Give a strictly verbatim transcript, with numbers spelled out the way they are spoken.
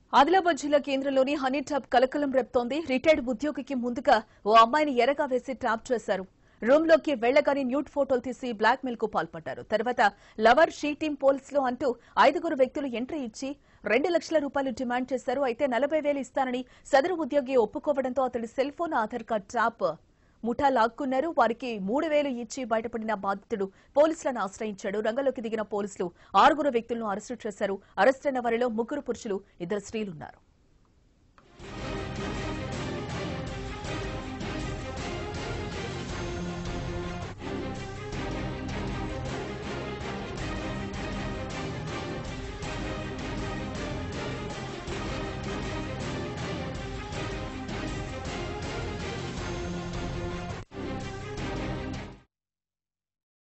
ఆదిలాబాద్ జిల్లా కేంద్రంలోని honey tap కలకలం రేపుతోంది. రిటైర్డ్ ఉద్యోగికి ముందుగా ఓ అమ్మాయిని ఎరగా వేసి ట్యాప్ చేశారు. రూమ్ లోకి వెళ్లగానే న్యూడ్ ఫోటోలు తీసి బ్లాక్ మెయిల్ కు పాల్పడ్డారు. తర్వాత లవర్ షీ టీం పోలీసులు అంటూ ఐదుగురు వ్యక్తులు ఎంట్రీ ఇచ్చి రెండు లక్షల రూపాయలు డిమాండ్ చేశారు. అయితే నలభై వేలు ఇస్తానని సదరు ఉద్యోగి ఒప్పుకోవడంతో అతడి సెల్ ఫోన్, ఆధార్ కార్డు ట్యాప్ ముఠా లాక్కున్నారు. వారికి మూడు వేలు ఇచ్చి బయటపడిన బాధితుడు పోలీసులను ఆశ్రయించాడు. రంగంలోకి దిగిన పోలీసులు ఆరుగురు వ్యక్తులను అరెస్టు చేశారు. అరెస్టైన వారిలో ముగ్గురు పురుషులు, ఇద్దరు స్త్రీలున్నారు.